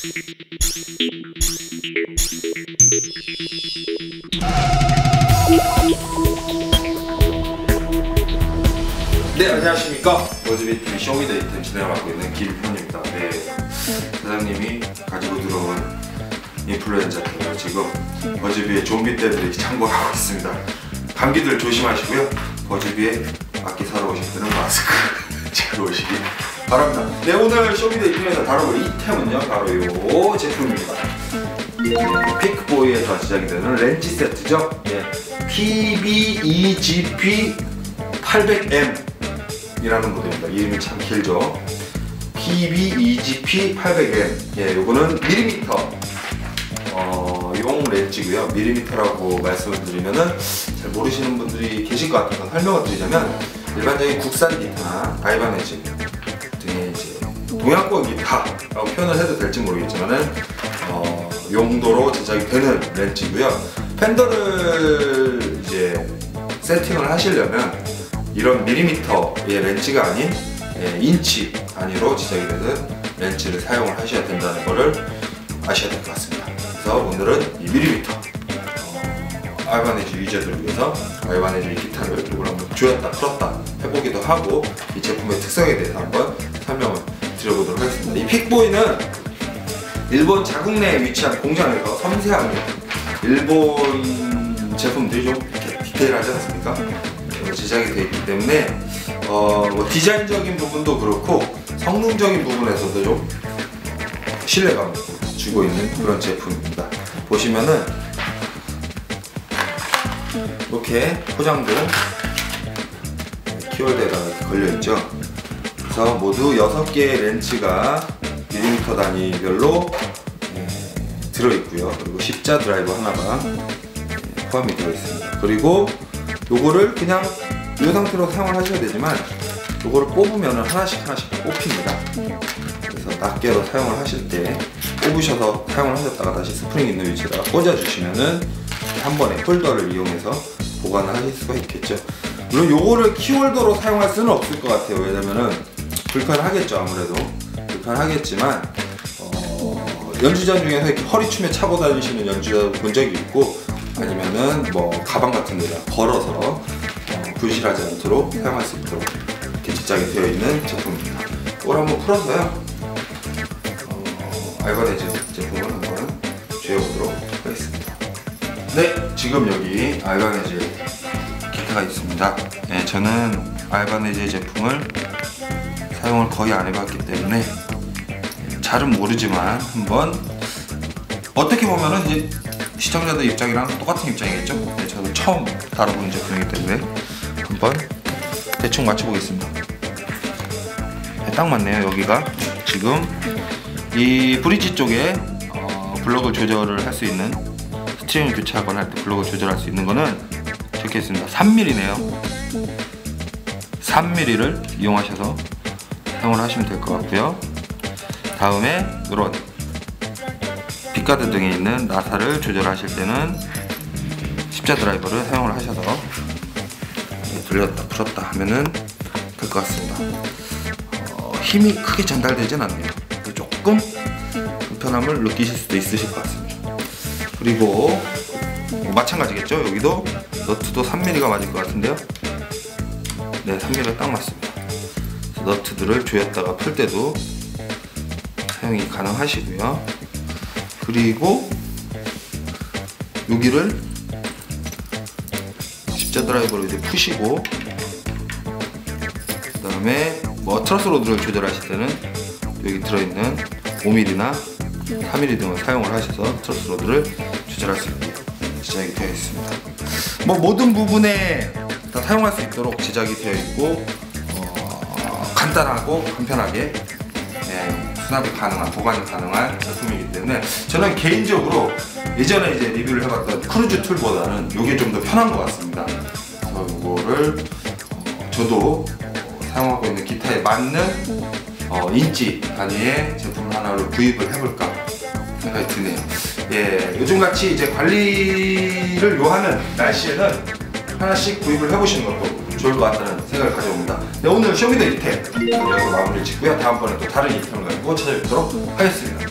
네, 안녕하십니까. 버즈비TV 쇼미더이템 진행을 하고 있는 김현입니다. 네, 사장님이 가지고 들어온 인플루엔자를 지금 버즈비의 좀비 떼들이 창고를 하고 있습니다. 감기들 조심하시고요. 버즈비에 악기 사러 오실 때는 마스크 잘 오시기 바랍니다. 네, 오늘 쇼미더이템에서 다뤄볼 이템은요, 바로 이 제품입니다. 픽보이에서 제작이 되는 렌치 세트죠. 예, PB-EGP 800M 이라는 모델입니다. 이름이 참 길죠. PB-EGP 800M. 예, 요거는 밀리미터 용 렌치고요. 밀리미터라고 말씀을 드리면은 잘 모르시는 분들이 계실 것 같아서 설명을 드리자면, 일반적인 국산 기타나 아이바네즈 등의 이제 동양권 기타라고 표현을 해도 될지 모르겠지만은 용도로 제작이 되는 렌치고요. 팬더를 이제 세팅을 하시려면 이런 밀리미터의 렌치가 아닌 인치 단위로 제작이 되는 렌치를 사용을 하셔야 된다는 것을 아셔야 될 것 같습니다. 그래서 오늘은 이 밀리미터 아이바네즈 유저들을 위해서 아이바네즈 기타를 이걸 한번 조였다 풀었다 해보기도 하고, 이 제품의 특성에 대해서 한번 설명을 드려보도록 하겠습니다. 이 픽보이는 일본 자국 내에 위치한 공장에서 섬세하게, 일본 제품들이 좀 이렇게 디테일하지 않습니까? 제작이 되어 있기 때문에 뭐 디자인적인 부분도 그렇고 성능적인 부분에서도 좀 신뢰감을 주고 있는 그런 제품입니다. 보시면은 이렇게 포장된 키홀더가 걸려있죠. 그래서 모두 6개의 렌치가 밀리미터 단위별로 들어있고요. 그리고 십자 드라이버 하나가 포함이 되어 있습니다. 그리고 요거를 그냥 이 상태로 사용을 하셔야 되지만, 요거를 뽑으면 하나씩 뽑힙니다. 그래서 낱개로 사용을 하실 때 뽑으셔서 사용을 하셨다가 다시 스프링 있는 위치에다가 꽂아주시면은 한 번에 홀더를 이용해서 보관을 하실 수가 있겠죠. 물론 요거를 키홀더로 사용할 수는 없을 것 같아요. 왜냐면은 불편하겠죠. 아무래도 불편하겠지만 연주자 중에서 이렇게 허리춤에 차고 다니시는 연주자 본 적이 있고, 아니면은 뭐 가방 같은 데다 걸어서 분실하지 않도록 사용할 수 있도록 이렇게 제작이 되어 있는 제품입니다. 이걸 한번 풀어서요, 아이바네즈 제품을 한번 조여보도록 하겠습니다. 네, 지금 여기 아이바네즈 기타가 있습니다. 네, 저는 아이바네즈 제품을 사용을 거의 안 해봤기 때문에 잘은 모르지만, 한번 어떻게 보면은 이제 시청자들 입장이랑 똑같은 입장이겠죠? 네, 저도 처음 다뤄보는 제품이기 때문에 한번 대충 맞춰보겠습니다. 네, 딱 맞네요. 여기가 지금 이 브릿지 쪽에 블럭을 조절을 할 수 있는, 스트링을 교체하거나 할 때 블럭을 조절할 수 있는 거는 적혀 있습니다. 3mm네요. 3mm를 이용하셔서 사용을 하시면 될 것 같고요. 다음에 이런 빗가드 등에 있는 나사를 조절하실 때는 십자 드라이버를 사용을 하셔서 돌렸다 풀었다 하면은 될 것 같습니다. 힘이 크게 전달되진 않네요. 조금 불편함을 느끼실 수도 있으실 것 같습니다. 그리고 마찬가지겠죠. 여기도 너트도 3mm가 맞을 것 같은데요. 네, 3mm가 딱 맞습니다. 너트들을 조였다가 풀 때도 사용이 가능하시고요. 그리고 여기를 십자 드라이버로 이제 푸시고, 그 다음에 뭐 트러스 로드를 조절하실 때는 여기 들어있는 5mm나 4mm 등을 사용을 하셔서 트러스 로드를 조절할 수 있게 제작이 되어 있습니다. 뭐 모든 부분에 다 사용할 수 있도록 제작이 되어 있고, 간단하고 간편하게 수납이 가능한, 보관이 가능한 제품이기 때문에 저는 개인적으로 예전에 이제 리뷰를 해봤던 크루즈 툴보다는 이게 좀 더 편한 것 같습니다. 그래서 이거를 저도 사용하고 있는 기타에 맞는 인치 단위의 제품 하나를 구입을 해볼까 생각이 드네요. 예, 요즘같이 이제 관리를 요하는 날씨에는 하나씩 구입을 해보시는 것도 좋을 것 같다는 생각을 가져옵니다. 네, 오늘 쇼미더 이템 여기서 마무리를 짓고요. 다음번에 또 다른 이템을 가지고 찾아뵙도록 하겠습니다.